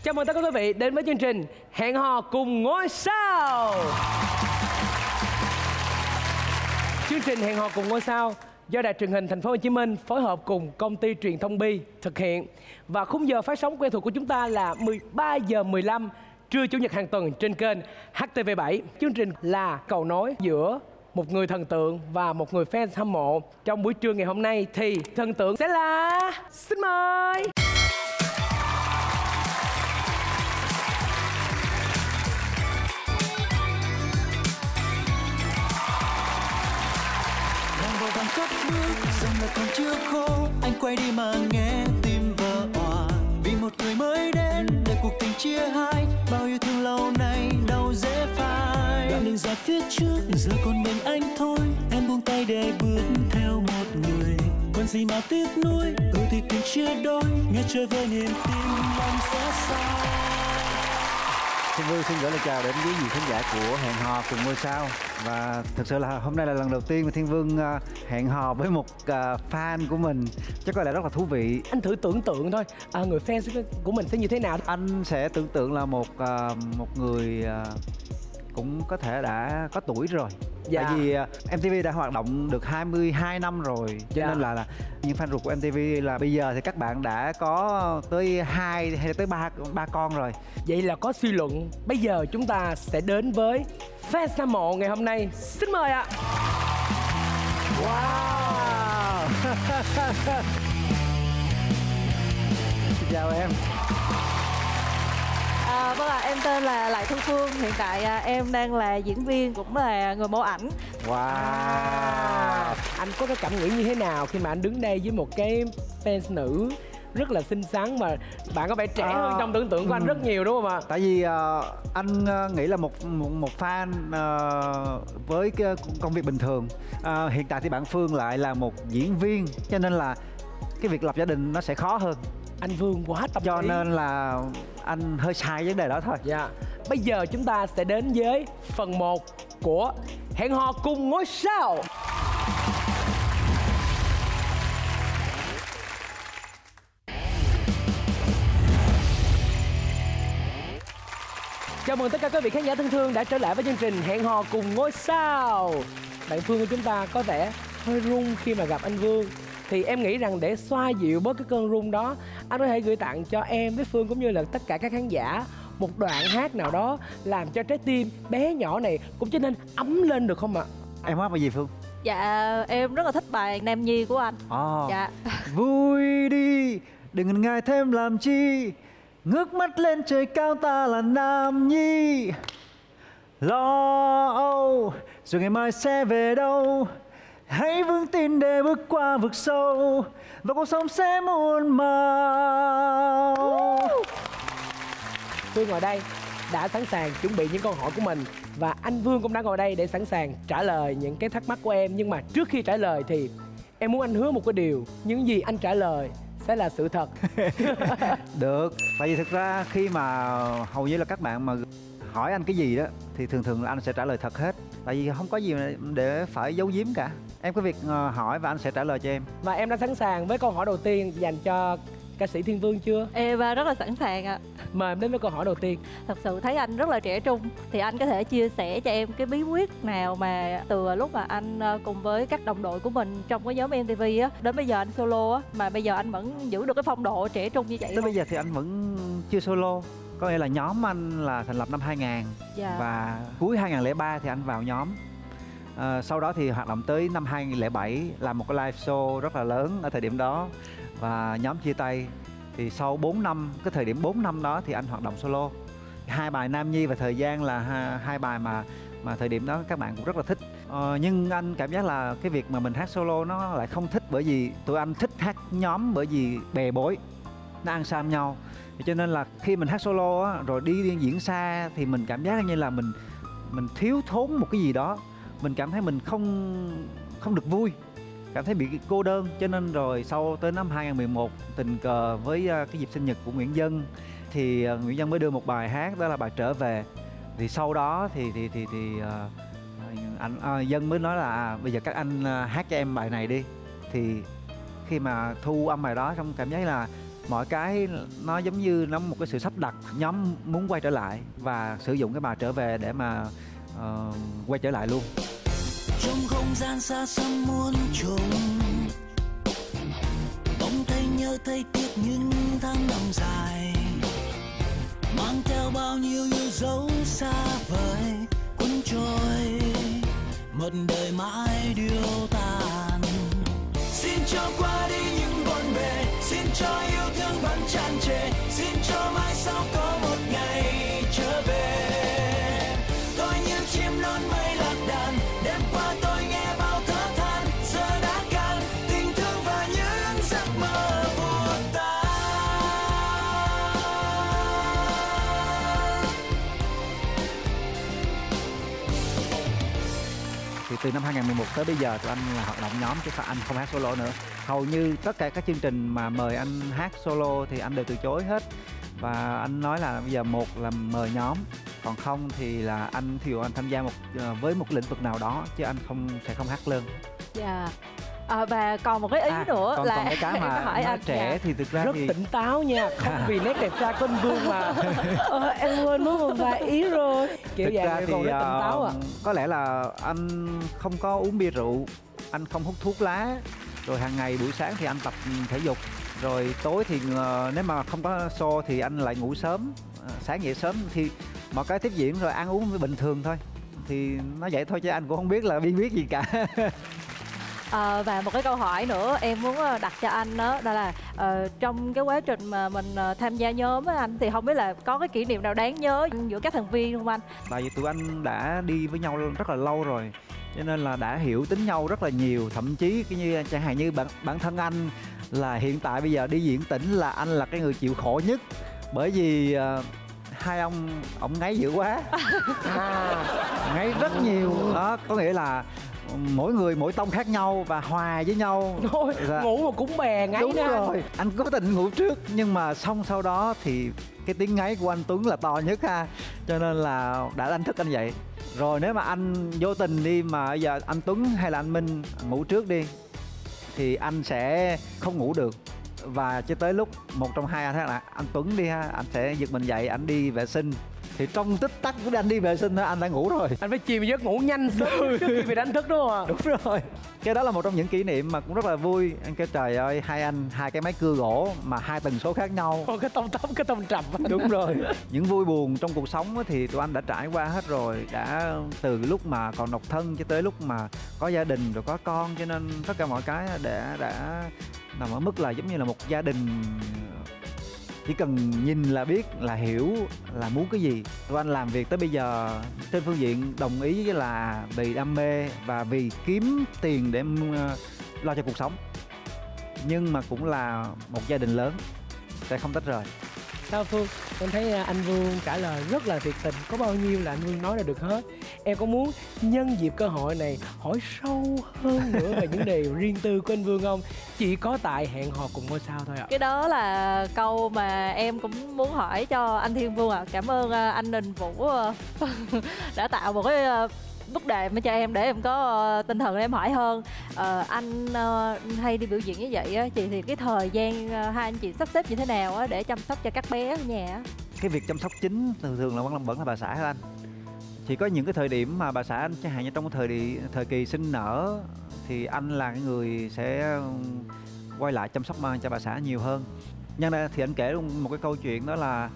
Chào mừng tất cả quý vị đến với chương trình Hẹn hò cùng ngôi sao. Chương trình Hẹn hò cùng ngôi sao do Đài truyền hình Thành phố Hồ Chí Minh phối hợp cùng công ty truyền thông Bi thực hiện. Và khung giờ phát sóng quen thuộc của chúng ta là 13 giờ 15 trưa chủ nhật hàng tuần trên kênh HTV7. Chương trình là cầu nối giữa một người thần tượng và một người fan hâm mộ. Trong buổi trưa ngày hôm nay thì thần tượng sẽ là... Xin mời! Vàng cất bước dòng là còn chưa khô, anh quay đi mà nghe tim vỡ òa vì một người mới đến để cuộc tình chia hai, bao yêu thương lâu nay đâu dễ phai. Đoạn đường dài phía trước giờ còn mình anh thôi, em buông tay để bước theo một người, còn gì mà tiếc nuối, thì tình chia đôi, nghe chơi với niềm tin mong sẽ xa. Thiên Vương xin gửi lời chào đến quý vị khán giả của Hẹn hò cùng ngôi sao. Và thực sự là hôm nay là lần đầu tiên mà Thiên Vương hẹn hò với một fan của mình. Chắc có lẽ rất là thú vị. Anh thử tưởng tượng thôi, người fan của mình sẽ như thế nào? Anh sẽ tưởng tượng là một người cũng có thể đã có tuổi rồi. Dạ. Tại vì MTV đã hoạt động được 22 năm rồi. Cho Dạ. nên là những fan ruột của MTV là bây giờ thì các bạn đã có tới 2 hay tới 3 con rồi. Vậy là có suy luận. Bây giờ chúng ta sẽ đến với fan hâm mộ ngày hôm nay. Xin mời ạ. Wow. Xin chào em. Vâng ạ, em tên là Lại Thu Phương. Hiện tại em đang là diễn viên, cũng là người mẫu ảnh. Wow. Anh có cái cảm nghĩ như thế nào khi mà anh đứng đây với một cái fans nữ rất là xinh xắn, mà bạn có vẻ trẻ hơn trong tưởng tượng của anh rất nhiều đúng không ạ? Tại vì anh nghĩ là một fan với cái công việc bình thường. Hiện tại thì bạn Phương lại là một diễn viên, cho nên là cái việc lập gia đình nó sẽ khó hơn. Anh Vương quá tâm Cho lý. nên là anh hơi sai vấn đề đó thôi. Dạ. Bây giờ chúng ta sẽ đến với phần 1 của Hẹn hò cùng ngôi sao. Chào mừng tất cả quý vị khán giả thân thương đã trở lại với chương trình Hẹn hò cùng ngôi sao. Bạn Phương của chúng ta có vẻ hơi run khi mà gặp anh Vương. Thì em nghĩ rằng để xoa dịu bớt cái cơn run đó, anh có thể gửi tặng cho em với Phương cũng như là tất cả các khán giả một đoạn hát nào đó làm cho trái tim bé nhỏ này cũng trở nên ấm lên được không ạ? Em hát bài gì Phương? Dạ, em rất là thích bài Nam Nhi của anh. Dạ. Vui đi, đừng ngần ngại thêm làm chi, ngước mắt lên trời cao ta là Nam Nhi. Lo âu, rồi ngày mai sẽ về đâu, hãy vững tin để bước qua vực sâu, và cuộc sống sẽ muôn màu. Phương ngồi đây đã sẵn sàng chuẩn bị những câu hỏi của mình, và anh Vương cũng đã ngồi đây để sẵn sàng trả lời những cái thắc mắc của em. Nhưng mà trước khi trả lời thì em muốn anh hứa một cái điều, những gì anh trả lời sẽ là sự thật. Được, tại vì thực ra khi mà hầu như là các bạn mà hỏi anh cái gì đó thì thường là anh sẽ trả lời thật hết. Tại vì không có gì để phải giấu giếm cả. Em có việc hỏi và anh sẽ trả lời cho em. Và em đã sẵn sàng với câu hỏi đầu tiên dành cho ca sĩ Thiên Vương chưa? Em rất là sẵn sàng ạ. Mời em đến với câu hỏi đầu tiên. Thật sự thấy anh rất là trẻ trung, thì anh có thể chia sẻ cho em cái bí quyết nào mà từ lúc mà anh cùng với các đồng đội của mình trong cái nhóm MTV á, đến bây giờ anh solo á, mà bây giờ anh vẫn giữ được cái phong độ trẻ trung như vậy Tới không? bây giờ thì anh vẫn chưa solo. Có nghĩa là nhóm anh là thành lập năm 2000. Dạ. Và cuối 2003 thì anh vào nhóm. Sau đó thì hoạt động tới năm 2007, làm một cái live show rất là lớn ở thời điểm đó. Và nhóm chia tay. Thì sau 4 năm, cái thời điểm 4 năm đó thì anh hoạt động solo. 2 bài Nam Nhi và Thời Gian là hai bài mà thời điểm đó các bạn cũng rất là thích. Nhưng anh cảm giác là cái việc mà mình hát solo nó lại không thích, bởi vì tụi anh thích hát nhóm bởi vì bè bối, nó ăn sam nhau. Cho nên là khi mình hát solo á, rồi đi diễn xa thì mình cảm giác như là mình thiếu thốn một cái gì đó. Mình cảm thấy mình không được vui, cảm thấy bị cô đơn. Cho nên rồi sau tới năm 2011 tình cờ với cái dịp sinh nhật của Nguyễn Dân, thì Nguyễn Dân mới đưa một bài hát, đó là bài Trở Về. Thì sau đó thì Dân mới nói là bây giờ các anh hát cho em bài này đi. Thì khi mà thu âm bài đó xong cảm giác là mọi cái nó giống như nó một cái sự sắp đặt. Nhóm muốn quay trở lại và sử dụng cái bài Trở Về để mà quay trở lại luôn. Trong không gian xa xăm muôn trùng, bỗng thấy nhớ thấy tiếc những tháng năm dài, mang theo bao nhiêu yêu dấu xa vời cuốn trôi, một đời mãi điêu tàn. Xin cho qua đi những bộn bề, xin cho yêu thương vẫn tràn trề, xin cho mai sau có một ngày trở về. Tôi như chim non mây lạc đàn, đêm qua tôi nghe bao thở than, giờ đã cạn tình thương và những giấc mơ vụt tan. Thì từ năm 2011 tới bây giờ tụi anh là hoạt động nhóm chứ anh không hát solo nữa. Hầu như tất cả các chương trình mà mời anh hát solo thì anh đều từ chối hết. Và anh nói là bây giờ một là mời nhóm, còn không thì là anh thí dụ anh tham gia với một lĩnh vực nào đó chứ anh sẽ không hát lên. Dạ. Và còn một cái ý nữa còn là cái mà hỏi anh trẻ thì thực ra rất thì tỉnh táo nha, không vì nét đẹp trai của anh Vương mà em quên mất một vài ý rồi. Kiểu thực dạng ra này thì còn rất tỉnh táo à. có lẽ là anh không có uống bia rượu, anh không hút thuốc lá, rồi hàng ngày buổi sáng thì anh tập thể dục, rồi tối thì nếu mà không có show thì anh lại ngủ sớm, sáng dậy sớm thì mọi cái tiếp diễn rồi ăn uống bình thường thôi. Thì nó vậy thôi chứ anh cũng không biết là bí quyết gì cả. Và một cái câu hỏi nữa em muốn đặt cho anh đó là trong cái quá trình mà mình tham gia nhóm với anh thì không biết là có cái kỷ niệm nào đáng nhớ giữa các thành viên không anh? Tại vì tụi anh đã đi với nhau rất là lâu rồi, cho nên là đã hiểu tính nhau rất là nhiều. Thậm chí cái như chẳng hạn như bản thân anh là hiện tại bây giờ đi diễn tỉnh là anh là cái người chịu khổ nhất, bởi vì hai ông ngáy dữ quá. Ngáy rất nhiều đó, có nghĩa là mỗi người mỗi tông khác nhau và hòa với nhau. Thôi, ngủ mà cũng bè ngáy. Đúng rồi, anh cố tình ngủ trước nhưng mà xong sau đó thì cái tiếng ngáy của anh Tuấn là to nhất ha, cho nên là đã đánh thức anh dậy. Rồi nếu mà anh vô tình đi mà giờ anh Tuấn hay là anh Minh ngủ trước đi thì anh sẽ không ngủ được, và cho tới lúc một trong hai anh là anh Tuấn đi ha, anh sẽ giật mình dậy, anh đi vệ sinh. Thì trong tích tắc của anh đi vệ sinh thôi anh đã ngủ rồi. Anh phải chìm vào giấc ngủ nhanh sớm trước khi bị đánh thức đúng không ạ? Đúng rồi. Cái đó là một trong những kỷ niệm mà cũng rất là vui. Anh kêu trời ơi, hai cái máy cưa gỗ mà hai tần số khác nhau. Còn cái tông tóc, cái tông trầm. Đúng rồi. Những vui buồn trong cuộc sống thì tụi anh đã trải qua hết rồi. Đã từ lúc mà còn độc thân cho tới lúc mà có gia đình rồi có con, cho nên tất cả mọi cái đã nằm ở mức là giống như là một gia đình. Chỉ cần nhìn là biết, là hiểu là muốn cái gì. Tụi anh làm việc tới bây giờ trên phương diện đồng ý với là vì đam mê và vì kiếm tiền để lo cho cuộc sống. Nhưng mà cũng là một gia đình lớn, sẽ không tách rời. Sao Phương? Em thấy anh Vương trả lời rất là thiệt tình, có bao nhiêu là anh Vương nói ra được hết. Em có muốn nhân dịp cơ hội này hỏi sâu hơn nữa về những điều riêng tư của anh Vương không? Chỉ có tại Hẹn Hò Cùng Ngôi Sao thôi ạ. Cái đó là câu mà em cũng muốn hỏi cho anh Thiên Vương ạ. Cảm ơn anh Đình Vũ đã tạo một cái bức đệm cho em để em có tinh thần để em hỏi hơn. Anh hay đi biểu diễn như vậy á, thì cái thời gian hai anh chị sắp xếp như thế nào á để chăm sóc cho các bé ở nhà á? Cái việc chăm sóc chính thường là vẫn là bà xã hả anh? Chỉ có những cái thời điểm mà bà xã anh chẳng hạn như trong thời kỳ sinh nở thì anh là cái người sẽ quay lại chăm sóc cho bà xã nhiều hơn. Nhân đây thì anh kể luôn một cái câu chuyện, đó là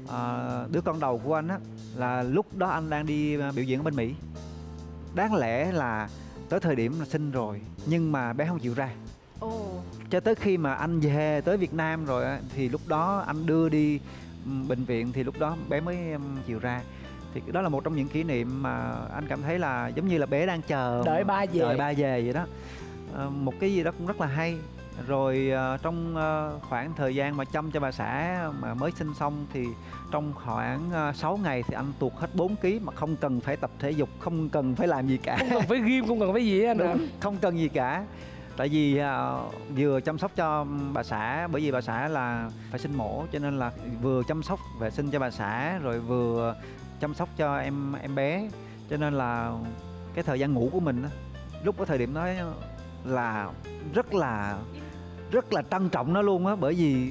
đứa con đầu của anh á, là lúc đó anh đang đi biểu diễn ở bên Mỹ. Đáng lẽ là tới thời điểm là sinh rồi nhưng mà bé không chịu ra. Cho tới khi mà anh về tới Việt Nam rồi thì lúc đó anh đưa đi bệnh viện thì lúc đó bé mới chịu ra. Thì đó là một trong những kỷ niệm mà anh cảm thấy là giống như là bé đang chờ đợi ba về vậy đó. Một cái gì đó cũng rất là hay. Rồi trong khoảng thời gian mà chăm cho bà xã mà mới sinh xong thì trong khoảng 6 ngày thì anh tuột hết 4 kg mà không cần phải tập thể dục, không cần phải làm gì cả. Không cần phải gym, không cần phải gì anh ạ. Không cần gì cả. Tại vì vừa chăm sóc cho bà xã, bởi vì bà xã là phải sinh mổ, cho nên là vừa chăm sóc vệ sinh cho bà xã rồi vừa chăm sóc cho em bé. Cho nên là cái thời gian ngủ của mình lúc có thời điểm đó là rất là trân trọng nó luôn á, bởi vì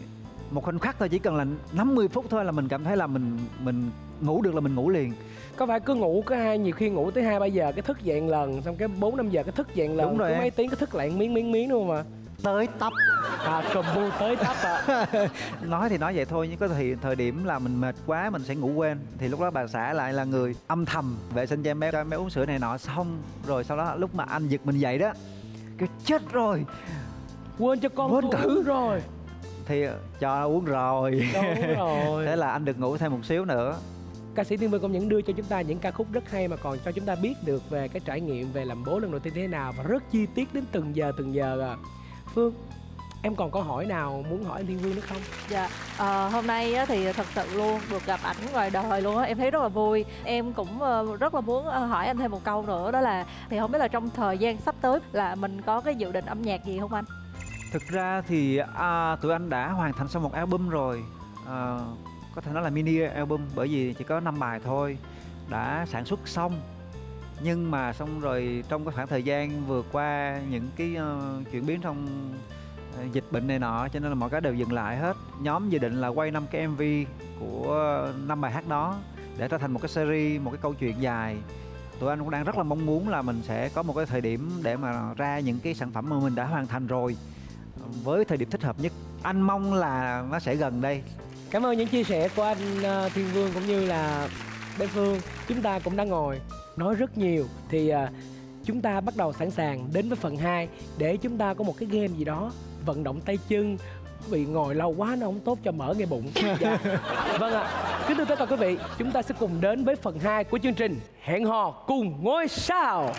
một khoảnh khắc thôi, chỉ cần là 50 phút thôi là mình cảm thấy là mình ngủ được là mình ngủ liền. Có phải cứ ngủ cái nhiều khi ngủ tới 2-3 giờ cái thức dậy lần, xong cái 4-5 giờ cái thức dậy lần, đúng rồi, cứ mấy tiếng cái thức lại miếng đúng không ạ? Tới tấp. Combo tới tấp ạ. Nói thì nói vậy thôi, nhưng có thời điểm là mình mệt quá mình sẽ ngủ quên, thì lúc đó bà xã lại là người âm thầm vệ sinh cho em bé uống sữa này nọ, xong rồi sau đó lúc mà anh giật mình dậy đó, cái chết rồi, quên cho con quên uống rồi, thì cho uống rồi. Đúng rồi. Thế là anh được ngủ thêm một xíu nữa. Ca sĩ Thiên Vương không những đưa cho chúng ta những ca khúc rất hay mà còn cho chúng ta biết được về cái trải nghiệm về làm bố lần đầu tiên thế nào, và rất chi tiết đến từng giờ à. Phương, em còn câu hỏi nào muốn hỏi anh Thiên Vương nữa không? Dạ, hôm nay á, thì thật sự luôn được gặp ảnh ngoài đời luôn á, em thấy rất là vui. Em cũng rất là muốn hỏi anh thêm một câu nữa, đó là thì không biết là trong thời gian sắp tới là mình có cái dự định âm nhạc gì không anh? Thực ra thì tụi anh đã hoàn thành xong một album rồi, có thể nói là mini album, bởi vì chỉ có 5 bài thôi, đã sản xuất xong. Nhưng mà xong rồi trong cái khoảng thời gian vừa qua những cái chuyển biến trong dịch bệnh này nọ, cho nên là mọi cái đều dừng lại hết. Nhóm dự định là quay 5 cái MV của 5 bài hát đó để trở thành một cái series, một cái câu chuyện dài. Tụi anh cũng đang rất là mong muốn là mình sẽ có một cái thời điểm để mà ra những cái sản phẩm mà mình đã hoàn thành rồi với thời điểm thích hợp nhất. Anh mong là nó sẽ gần đây. Cảm ơn những chia sẻ của anh Thiên Vương cũng như là bé Phương. Chúng ta cũng đã ngồi nói rất nhiều, thì chúng ta bắt đầu sẵn sàng đến với phần 2 để chúng ta có một cái game gì đó vận động tay chân, vì ngồi lâu quá nó không tốt cho mỡ ngay bụng. Dạ. Vâng ạ. Kính thưa tất cả quý vị, chúng ta sẽ cùng đến với phần 2 của chương trình Hẹn hò cùng ngôi sao.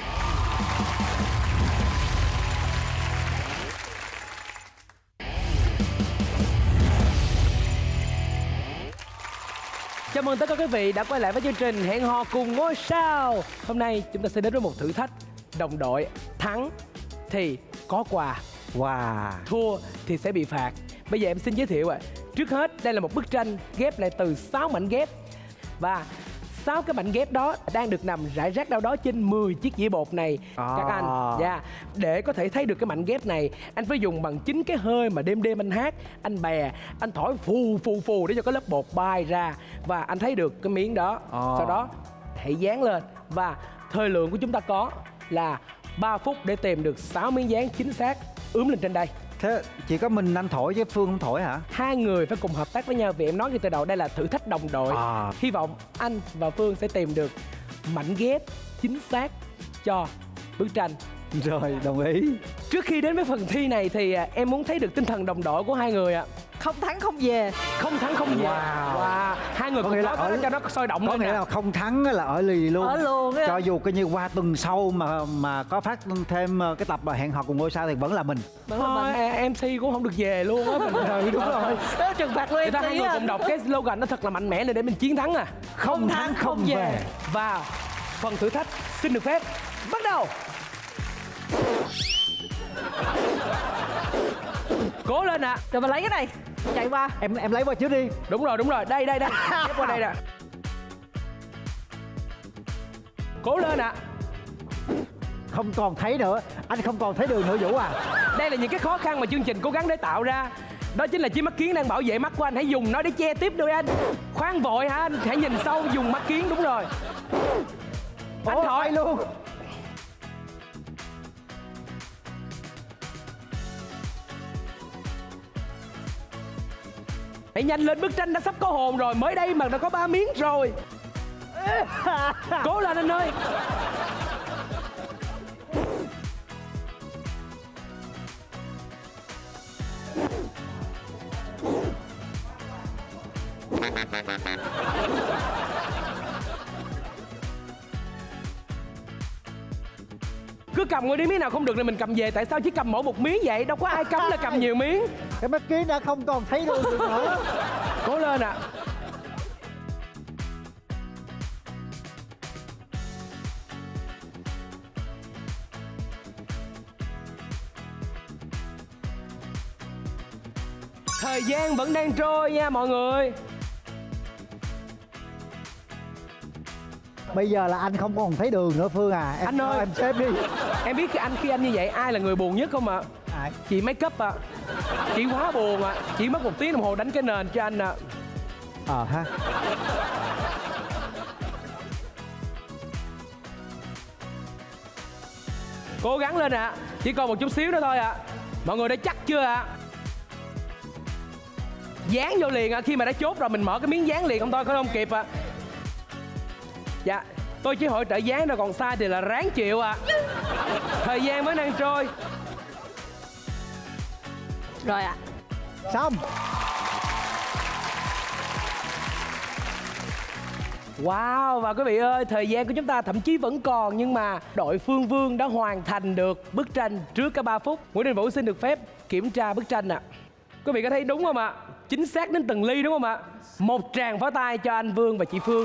Chào mừng tất cả quý vị đã quay lại với chương trình Hẹn hò cùng ngôi sao. Hôm nay chúng ta sẽ đến với một thử thách. Đồng đội thắng thì có quà, thua thì sẽ bị phạt. Bây giờ em xin giới thiệu ạ. Trước hết đây là một bức tranh ghép lại từ 6 mảnh ghép, và 6 cái mảnh ghép đó đang được nằm rải rác đâu đó trên 10 chiếc dĩa bột này các anh. Để có thể thấy được cái mảnh ghép này, anh phải dùng bằng chính cái hơi mà đêm anh hát, anh bè, anh thổi phù để cho cái lớp bột bay ra, và anh thấy được cái miếng đó. Sau đó hãy dán lên, và thời lượng của chúng ta có là 3 phút để tìm được 6 miếng dán chính xác ướm lên trên đây. Thế chỉ có mình anh thổi chứ Phương không thổi hả? Hai người phải cùng hợp tác với nhau, vì em nói ngay từ đầu đây là thử thách đồng đội. Hy vọng anh và Phương sẽ tìm được mảnh ghép chính xác cho bức tranh. Rồi, đồng ý. Trước khi đến với phần thi này thì em muốn thấy được tinh thần đồng đội của hai người ạ. Không thắng không về. Không thắng không về. Hai người cùng nói cho nó sôi động có lên. Có nghĩa là không thắng là ở lì luôn. Ở luôn á. Cho dù coi như qua tuần sau mà có phát thêm cái tập Hẹn hò cùng ngôi sao thì vẫn là mình. Thôi MC cũng không được về luôn á. Đúng rồi. Đó trừng phạt luôn. Hai người cùng đọc cái slogan nó thật là mạnh mẽ này để mình chiến thắng à. Không thắng không về. Và phần thử thách xin được phép bắt đầu. Cố lên ạ. Rồi mình lấy cái này, chạy qua. Em lấy qua trước đi. Đúng rồi. Đây. Ghép qua đây nè. Cố lên ạ. Không còn thấy nữa. Anh không còn thấy đường nữa Vũ à. Đây là những cái khó khăn mà chương trình cố gắng để tạo ra. Đó chính là chiếc mắt kiến đang bảo vệ mắt của anh. Hãy dùng nó để che tiếp đôi anh. Khoan vội hả anh? Hãy nhìn sâu, dùng mắt kiến. Đúng rồi. Anh thổi luôn. Hãy nhanh lên, bức tranh đã sắp có hồn rồi. Mới đây mà đã có 3 miếng rồi. Cố lên anh ơi. Cứ cầm ngồi đi, miếng nào không được thì mình cầm về. Tại sao chỉ cầm mỗi một miếng vậy? Đâu có ai cấm là cầm nhiều miếng. Cái mắt kiến đã không còn thấy đường nữa. Cố lên ạ. Thời gian vẫn đang trôi nha mọi người. Bây giờ là anh không còn thấy đường nữa Phương à. Anh ơi, em xếp đi. Em biết khi anh như vậy ai là người buồn nhất không ạ? Ai? Chị make up ạ. Chị quá buồn ạ. Chị mất 1 tiếng đồng hồ đánh cái nền cho anh ạ. Ha. Cố gắng lên ạ. Chỉ còn một chút xíu nữa thôi ạ. Mọi người đã chắc chưa ạ? Dán vô liền ạ. Khi mà đã chốt rồi mình mở cái miếng dán liền không thôi, không kịp ạ. Dạ, tôi chỉ hỗ trợ dán rồi, còn sai thì là ráng chịu ạ. Thời gian vẫn đang trôi. Rồi ạ. Xong. Wow, và quý vị ơi, thời gian của chúng ta thậm chí vẫn còn, nhưng mà đội Phương Vương đã hoàn thành được bức tranh trước cả 3 phút. Nguyễn Đình Vũ xin được phép kiểm tra bức tranh ạ. Quý vị có thấy đúng không ạ? Chính xác đến từng ly đúng không ạ? Một tràng pháo tay cho anh Vương và chị Phương.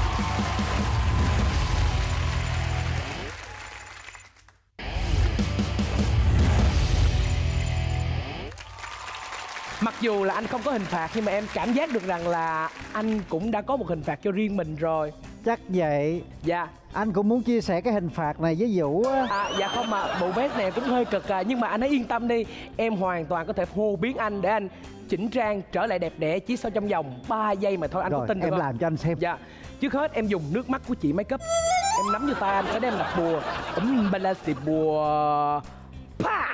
Mặc dù là anh không có hình phạt, nhưng mà em cảm giác được rằng là anh cũng đã có một hình phạt cho riêng mình rồi. Chắc vậy. Dạ. Anh cũng muốn chia sẻ cái hình phạt này với Vũ á. Dạ không, mà bộ vest này cũng hơi cực à. Nhưng mà anh hãy yên tâm đi, em hoàn toàn có thể hô biến anh để anh chỉnh trang trở lại đẹp đẽ chỉ sau trong vòng 3 giây mà thôi. Anh rồi, có tin được em không? làm cho anh xem. Dạ. Trước hết em dùng nước mắt của chị make up. Em nắm vô tay anh, sẽ đem đặt bùa. Bà xì bùa. Pa!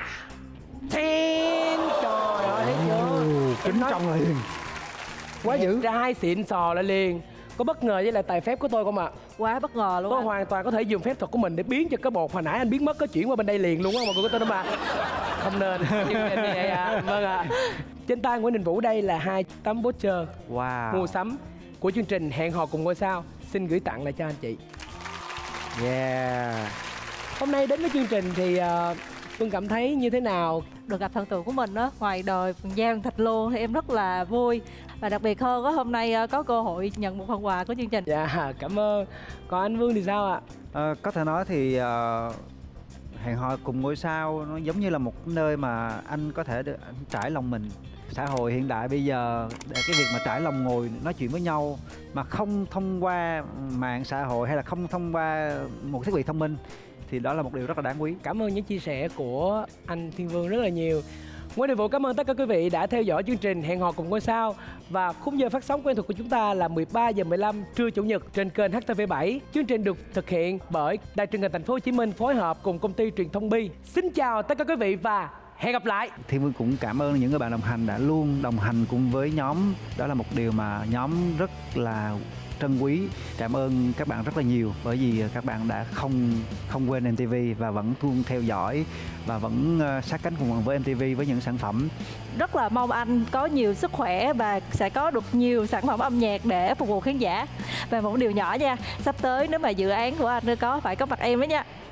Thiên! Trời ơi, thấy chưa? Kính trong liền. Quá dữ. Trai xịn sò lại liền. Có bất ngờ với lại tài phép của tôi không ạ? Quá bất ngờ luôn. Tôi hoàn toàn có thể dùng phép thuật của mình để biến cho cái bột hồi nãy anh biến mất có chuyển qua bên đây liền luôn á, mọi người có tin không ạ? Không nên. Nhưng như vậy ạ. Vâng ạ. Trên tay Nguyễn Đình Vũ đây là 2 tấm voucher mua sắm của chương trình Hẹn Hò Cùng Ngôi Sao. Xin gửi tặng lại cho anh chị. Yeah. Hôm nay đến với chương trình thì Phương cảm thấy như thế nào? Được gặp thần tượng của mình đó, ngoài đời Giang Thịt Lô thì em rất là vui. Và đặc biệt hơn đó, hôm nay có cơ hội nhận một phần quà của chương trình. Dạ, cảm ơn. Còn anh Vương thì sao ạ? Có thể nói thì Hẹn Hò Cùng Ngôi Sao nó giống như là một nơi mà anh có thể anh trải lòng mình. Xã hội hiện đại bây giờ, để cái việc mà trải lòng ngồi nói chuyện với nhau mà không thông qua mạng xã hội hay là không thông qua một thiết bị thông minh thì đó là một điều rất là đáng quý. Cảm ơn những chia sẻ của anh Thiên Vương rất là nhiều. Nguyễn Đình Vũ cảm ơn tất cả quý vị đã theo dõi chương trình Hẹn Hò Cùng Ngôi Sao. Và khung giờ phát sóng quen thuộc của chúng ta là 13h15 trưa Chủ nhật trên kênh HTV7. Chương trình được thực hiện bởi Đài Truyền hình Thành phố Hồ Chí Minh phối hợp cùng công ty truyền thông Bi. Xin chào tất cả quý vị và hẹn gặp lại. Thiên Vương cũng cảm ơn những người bạn đồng hành đã luôn đồng hành cùng với nhóm. Đó là một điều mà nhóm rất là trân quý. Cảm ơn các bạn rất là nhiều, bởi vì các bạn đã không quên MTV và vẫn luôn theo dõi và vẫn sát cánh cùng với MTV với những sản phẩm. Rất là mong anh có nhiều sức khỏe và sẽ có được nhiều sản phẩm âm nhạc để phục vụ khán giả. Và một điều nhỏ nha, sắp tới nếu mà dự án của anh có phải có mặt em đó nha.